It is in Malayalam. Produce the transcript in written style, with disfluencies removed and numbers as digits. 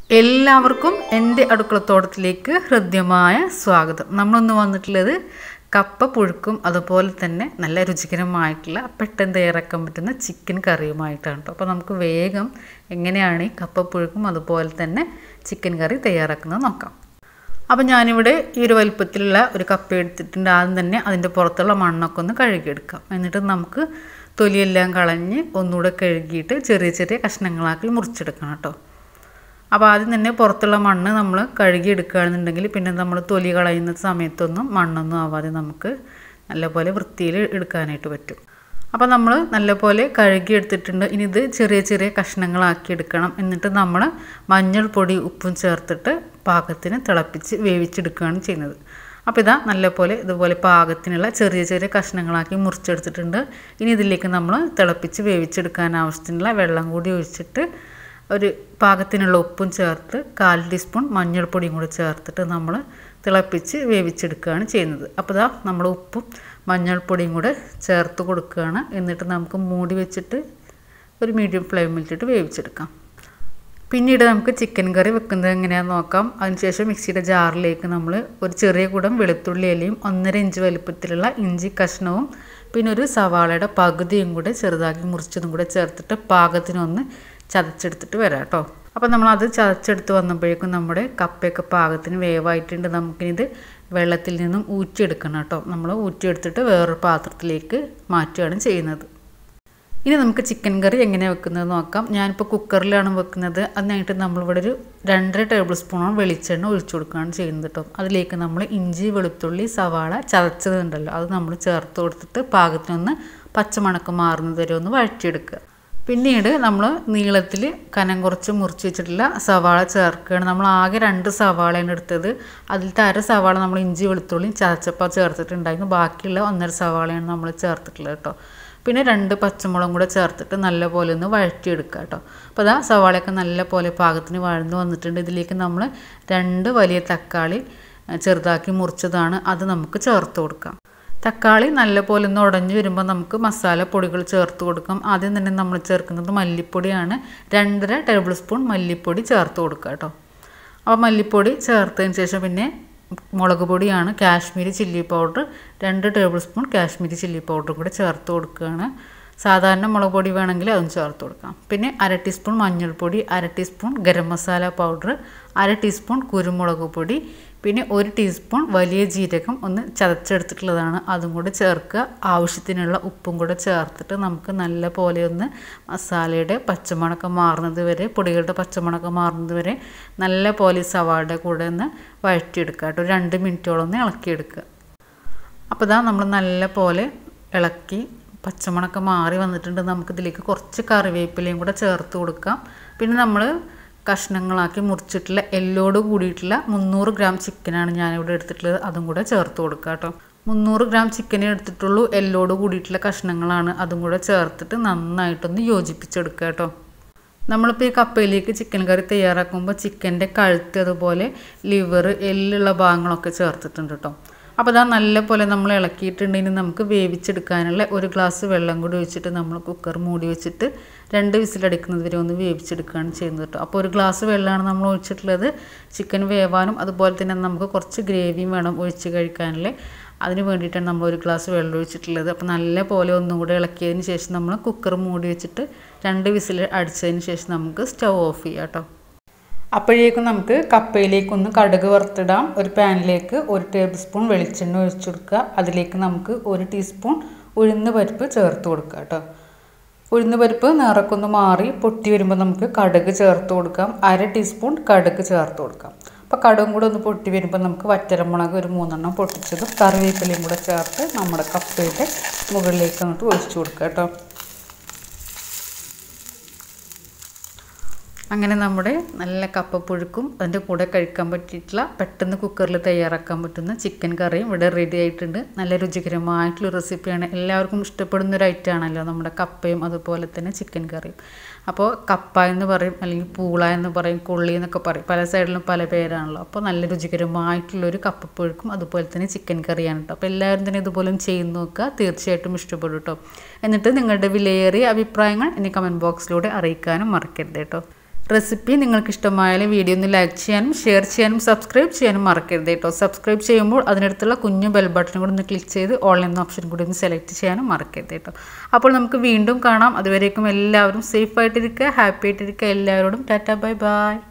എല്ലാവർക്കും എൻ്റെ അടുക്കളത്തോട്ടത്തിലേക്ക് ഹൃദ്യമായ സ്വാഗതം. നമ്മളൊന്ന് വന്നിട്ടുള്ളത് കപ്പ പുഴുക്കും അതുപോലെ തന്നെ നല്ല രുചികരമായിട്ടുള്ള പെട്ടെന്ന് തയ്യാറാക്കാൻ പറ്റുന്ന ചിക്കൻ കറിയുമായിട്ടാണ് കേട്ടോ. അപ്പോൾ നമുക്ക് വേഗം എങ്ങനെയാണ് ഈ കപ്പ പുഴുക്കും അതുപോലെ തന്നെ ചിക്കൻ കറി തയ്യാറാക്കുന്നത് നോക്കാം. അപ്പോൾ ഞാനിവിടെ ഈ ഒരു വലുപ്പത്തിലുള്ള ഒരു കപ്പ എടുത്തിട്ടുണ്ട്. ആദ്യം തന്നെ അതിൻ്റെ പുറത്തുള്ള മണ്ണൊക്കെ ഒന്ന് കഴുകിയെടുക്കാം. എന്നിട്ട് നമുക്ക് തൊലിയെല്ലാം കളഞ്ഞ് ഒന്നുകൂടെ കഴുകിയിട്ട് ചെറിയ ചെറിയ കഷ്ണങ്ങളാക്കി മുറിച്ചെടുക്കണം കേട്ടോ. അപ്പോൾ ആദ്യം തന്നെ പുറത്തുള്ള മണ്ണ് നമ്മൾ കഴുകിയെടുക്കുകയാണെന്നുണ്ടെങ്കിൽ പിന്നെ നമ്മൾ തൊലി കളയുന്ന സമയത്തൊന്നും മണ്ണൊന്നും ആവാതെ നമുക്ക് നല്ലപോലെ വൃത്തിയിൽ എടുക്കാനായിട്ട് പറ്റും. അപ്പോൾ നമ്മൾ നല്ലപോലെ കഴുകിയെടുത്തിട്ടുണ്ട്. ഇനി ഇത് ചെറിയ ചെറിയ കഷ്ണങ്ങളാക്കി എടുക്കണം. എന്നിട്ട് നമ്മൾ മഞ്ഞൾപ്പൊടി ഉപ്പും ചേർത്തിട്ട് പാകത്തിന് തിളപ്പിച്ച് വേവിച്ചെടുക്കുകയാണ് ചെയ്യുന്നത്. അപ്പോൾ ഇതാ നല്ലപോലെ ഇതുപോലെ പാകത്തിനുള്ള ചെറിയ ചെറിയ കഷ്ണങ്ങളാക്കി മുറിച്ചെടുത്തിട്ടുണ്ട്. ഇനി ഇതിലേക്ക് നമ്മൾ തിളപ്പിച്ച് വേവിച്ചെടുക്കാൻ ആവശ്യത്തിനുള്ള വെള്ളം കൂടി ഒഴിച്ചിട്ട് ഒരു പാകത്തിനുള്ള ഉപ്പും ചേർത്ത് 1/4 ടീസ്പൂൺ മഞ്ഞൾപ്പൊടിയും കൂടി ചേർത്തിട്ട് നമ്മൾ തിളപ്പിച്ച് വേവിച്ചെടുക്കുകയാണ് ചെയ്യുന്നത്. അപ്പോൾ ഇതാ നമ്മൾ ഉപ്പും മഞ്ഞൾപ്പൊടിയും കൂടെ ചേർത്ത് കൊടുക്കുകയാണ്. എന്നിട്ട് നമുക്ക് മൂടി വെച്ചിട്ട് ഒരു മീഡിയം ഫ്ലെയിമിലിട്ടിട്ട് വേവിച്ചെടുക്കാം. പിന്നീട് നമുക്ക് ചിക്കൻ കറി വെക്കുന്നത് എങ്ങനെയാണെന്ന് നോക്കാം. അതിനുശേഷം മിക്സിയുടെ ജാറിലേക്ക് നമ്മൾ ഒരു ചെറിയ കൂടം വെളുത്തുള്ളി ഇലയും 1.5 ഇഞ്ച് വലുപ്പത്തിലുള്ള ഇഞ്ചി കഷ്ണവും പിന്നെ ഒരു സവാളയുടെ പകുതിയും കൂടെ ചെറുതാക്കി മുറിച്ചതും കൂടെ ചേർത്തിട്ട് പാകത്തിനൊന്ന് ചതച്ചെടുത്തിട്ട് വരാം കേട്ടോ. അപ്പോൾ നമ്മളത് ചതച്ചെടുത്ത് വന്നപ്പോഴേക്കും നമ്മുടെ കപ്പയൊക്കെ പാകത്തിന് വേവായിട്ടുണ്ട്. നമുക്കിത് വെള്ളത്തിൽ നിന്നും ഊറ്റിയെടുക്കണം കേട്ടോ. നമ്മൾ ഊറ്റിയെടുത്തിട്ട് വേറൊരു പാത്രത്തിലേക്ക് മാറ്റുകയാണ് ചെയ്യുന്നത്. ഇനി നമുക്ക് ചിക്കൻ കറി എങ്ങനെയാണ് വെക്കുന്നത് നോക്കാം. ഞാനിപ്പോൾ കുക്കറിലാണ് വെക്കുന്നത്. അതിനായിട്ട് നമ്മളിവിടെ ഒരു 2.5 ടേബിൾ സ്പൂണോളം വെളിച്ചെണ്ണ ഒഴിച്ചു കൊടുക്കുകയാണ് ചെയ്യുന്നത് കേട്ടോ. അതിലേക്ക് നമ്മൾ ഇഞ്ചി വെളുത്തുള്ളി സവാള ചതച്ചതുണ്ടല്ലോ അത് നമ്മൾ ചേർത്ത് കൊടുത്തിട്ട് പാകത്തിനൊന്ന് പച്ചമണക്കം മാറുന്നത് വരെ ഒന്ന് വഴറ്റിയെടുക്കുക. പിന്നീട് നമ്മൾ നീളത്തിൽ കനം കുറച്ച് മുറിച്ച് വെച്ചിട്ടുള്ള സവാള ചേർക്കുകയാണ്. നമ്മൾ ആകെ 2 സവാളയാണ് എടുത്തത്. അതിലത്തെ 1/2 സവാള നമ്മൾ ഇഞ്ചി വെളുത്തുള്ളിയും ചതച്ചപ്പോൾ ചേർത്തിട്ടുണ്ടായിരുന്നു. ബാക്കിയുള്ള 1.5 സവാളയാണ് നമ്മൾ ചേർത്തിട്ടുള്ളത് കേട്ടോ. പിന്നെ 2 പച്ചമുളകും കൂടെ ചേർത്തിട്ട് നല്ലപോലെ ഒന്ന് വഴറ്റിയെടുക്കുക കേട്ടോ. അപ്പോൾ അതാ സവാളയൊക്കെ നല്ലപോലെ പാകത്തിന് വഴന്ന് വന്നിട്ടുണ്ട്. ഇതിലേക്ക് നമ്മൾ 2 വലിയ തക്കാളി ചെറുതാക്കി മുറിച്ചതാണ് അത് നമുക്ക് ചേർത്ത് കൊടുക്കാം. തക്കാളി നല്ലപോലെ ഒന്ന് ഉടഞ്ഞു വരുമ്പോൾ നമുക്ക് മസാല പൊടികൾ ചേർത്ത് കൊടുക്കാം. ആദ്യം തന്നെ നമ്മൾ ചേർക്കുന്നത് മല്ലിപ്പൊടിയാണ്. 2.5 ടേബിൾ സ്പൂൺ മല്ലിപ്പൊടി ചേർത്ത് കൊടുക്കുക കേട്ടോ. അപ്പോൾ മല്ലിപ്പൊടി ചേർത്തതിന് ശേഷം പിന്നെ മുളക് പൊടിയാണ് Kashmiri chilli powder 2 tablespoon Kashmiri chilli powder കൂടെ ചേർത്ത് കൊടുക്കുകയാണ്. സാധാരണ മുളക് പൊടി വേണമെങ്കിൽ അതും ചേർത്ത് കൊടുക്കാം. പിന്നെ 1/2 ടീസ്പൂൺ മഞ്ഞൾപ്പൊടി 1/2 teaspoon garam masala powder 1/2 teaspoon കുരുമുളക് പൊടി പിന്നെ 1 ടീസ്പൂൺ വലിയ ജീരകം ഒന്ന് ചതച്ചെടുത്തിട്ടുള്ളതാണ് അതും കൂടെ ചേർക്കുക. ആവശ്യത്തിനുള്ള ഉപ്പും കൂടെ ചേർത്തിട്ട് നമുക്ക് നല്ല പോലെ ഒന്ന് മസാലയുടെ പച്ചമണക്കം മാറുന്നത് വരെ പൊടികളുടെ പച്ചമണക്കം മാറുന്നത് വരെ നല്ല പോലെ സവാളയുടെ കൂടെ ഒന്ന് വഴറ്റിയെടുക്കുക കേട്ടോ. 2 മിനിറ്റോളം ഒന്ന് ഇളക്കിയെടുക്കുക. അപ്പോൾ ഇതാ നമ്മൾ നല്ല പോലെ ഇളക്കി പച്ചമണക്കം മാറി വന്നിട്ടുണ്ട്. നമുക്കിതിലേക്ക് കുറച്ച് കറിവേപ്പിലയും കൂടെ ചേർത്ത് കൊടുക്കാം. പിന്നെ നമ്മൾ കഷ്ണങ്ങളാക്കി മുറിച്ചിട്ടുള്ള എല്ലോട് കൂടിയിട്ടുള്ള 300 ഗ്രാം ചിക്കനാണ് ഞാനിവിടെ എടുത്തിട്ടുള്ളത്. അതും കൂടെ ചേർത്ത് കൊടുക്കുക കേട്ടോ. 300 ഗ്രാം ചിക്കനേ എടുത്തിട്ടുള്ളൂ. എല്ലോട് കൂടിയിട്ടുള്ള കഷ്ണങ്ങളാണ്. അതും കൂടെ ചേർത്തിട്ട് നന്നായിട്ടൊന്ന് യോജിപ്പിച്ചെടുക്കുക കേട്ടോ. നമ്മളിപ്പോൾ ഈ കപ്പയിലേക്ക് ചിക്കൻ കറി തയ്യാറാക്കുമ്പോൾ ചിക്കൻ്റെ കഴുത്ത് അതുപോലെ ലിവർ എല്ലുള്ള ഭാഗങ്ങളൊക്കെ ചേർത്തിട്ടുണ്ട് കേട്ടോ. അപ്പോൾ അതാ നല്ല പോലെ നമ്മൾ ഇളക്കിയിട്ടുണ്ടെങ്കിൽ നമുക്ക് വേവിച്ചെടുക്കാനുള്ള 1 ഗ്ലാസ് വെള്ളം കൂടി ഒഴിച്ചിട്ട് നമ്മൾ കുക്കർ മൂടി വെച്ചിട്ട് 2 വിസിലടിക്കുന്നത് വരെ ഒന്ന് വേവിച്ചെടുക്കുകയാണ് ചെയ്യുന്നത് കേട്ടോ. അപ്പോൾ 1 ഗ്ലാസ് വെള്ളമാണ് നമ്മൾ ഒഴിച്ചിട്ടുള്ളത്. ചിക്കൻ വേവാനും അതുപോലെ തന്നെ നമുക്ക് കുറച്ച് ഗ്രേവിയും വേണം ഒഴിച്ച് കഴിക്കാനുള്ള. അതിന് വേണ്ടിയിട്ടാണ് നമ്മൾ 1 ഗ്ലാസ് വെള്ളം ഒഴിച്ചിട്ടുള്ളത്. അപ്പോൾ നല്ല പോലെ ഒന്നും കൂടെ ഇളക്കിയതിന് ശേഷം നമ്മൾ കുക്കർ മൂടി വെച്ചിട്ട് 2 വിസിൽ അടിച്ചതിന് ശേഷം നമുക്ക് സ്റ്റൗ ഓഫ് ചെയ്യാം കേട്ടോ. അപ്പോഴേക്കും നമുക്ക് കപ്പയിലേക്കൊന്ന് കടുക് വറുത്തിടാം. ഒരു പാനിലേക്ക് 1 ടേബിൾ സ്പൂൺ വെളിച്ചെണ്ണ ഒഴിച്ചു കൊടുക്കുക. അതിലേക്ക് നമുക്ക് 1 ടീസ്പൂൺ ഉഴുന്ന് പരിപ്പ് ചേർത്ത് കൊടുക്കുക കേട്ടോ. ഉഴുന്ന് പരിപ്പ് നിറക്കൊന്ന് മാറി പൊട്ടി വരുമ്പോൾ നമുക്ക് കടുക് ചേർത്ത് കൊടുക്കാം. 1/2 ടീസ്പൂൺ കടുക് ചേർത്ത് കൊടുക്കാം. അപ്പോൾ കടുകും കൂടെ ഒന്ന് പൊട്ടി വരുമ്പോൾ നമുക്ക് വറ്റൽമുളക് ഒരു 3 എണ്ണം പൊട്ടിച്ചതും കറിവേപ്പിലയും കൂടെ ചേർത്ത് നമ്മുടെ കപ്പയുടെ മുകളിലേക്ക് അങ്ങോട്ട് ഒഴിച്ചു കൊടുക്കുക കേട്ടോ. അങ്ങനെ നമ്മുടെ നല്ല കപ്പപ്പുഴുക്കും അതിൻ്റെ കൂടെ കഴിക്കാൻ പറ്റിയിട്ടുള്ള പെട്ടെന്ന് കുക്കറിൽ തയ്യാറാക്കാൻ പറ്റുന്ന ചിക്കൻ കറിയും ഇവിടെ റെഡി ആയിട്ടുണ്ട്. നല്ല രുചികരമായിട്ടുള്ള റെസിപ്പിയാണ്. എല്ലാവർക്കും ഇഷ്ടപ്പെടുന്നൊരു ഐറ്റമാണല്ലോ നമ്മുടെ കപ്പയും അതുപോലെ തന്നെ ചിക്കൻ കറിയും. അപ്പോൾ കപ്പ എന്ന് പറയും അല്ലെങ്കിൽ പൂള എന്ന് പറയും കൊള്ളി എന്നൊക്കെ പറയും. പല സൈഡിലും പല പേരാണല്ലോ. അപ്പോൾ നല്ല രുചികരമായിട്ടുള്ളൊരു കപ്പപ്പുഴുക്കും അതുപോലെ തന്നെ ചിക്കൻ കറിയാണ് കേട്ടോ. അപ്പോൾ എല്ലാവരും തന്നെ ഇതുപോലെ ചെയ്ത് നോക്കുക. തീർച്ചയായിട്ടും ഇഷ്ടപ്പെടും കേട്ടോ. എന്നിട്ട് നിങ്ങളുടെ വിലയേറിയ അഭിപ്രായങ്ങൾ എന്നെ കമൻറ്റ് ബോക്സിലൂടെ അറിയിക്കാനും മറക്കരുത് കേട്ടോ. റെസിപ്പി നിങ്ങൾക്ക് ഇഷ്ടമായാലും വീഡിയോ ഒന്ന് ലൈക്ക് ചെയ്യാനും ഷെയർ ചെയ്യാനും സബ്സ്ക്രൈബ് ചെയ്യാനും മറക്കരുത് കേട്ടോ. സബ്സ്ക്രൈബ് ചെയ്യുമ്പോൾ അതിനടുത്തുള്ള കുഞ്ഞു ബെൽ ബട്ടൺ കൂടി ഒന്ന് ക്ലിക്ക് ചെയ്ത് ഓൾ എന്ന ഓപ്ഷൻ കൂടി ഒന്ന് സെലക്ട് ചെയ്യാനും മറക്കരുത് കേട്ടോ. അപ്പോൾ നമുക്ക് വീണ്ടും കാണാം. അതുവരേക്കും എല്ലാവരും സേഫ് ആയിട്ടിരിക്കുക, ഹാപ്പി ആയിട്ടിരിക്കുക. എല്ലാവരോടും ടാറ്റാ ബൈ ബൈ.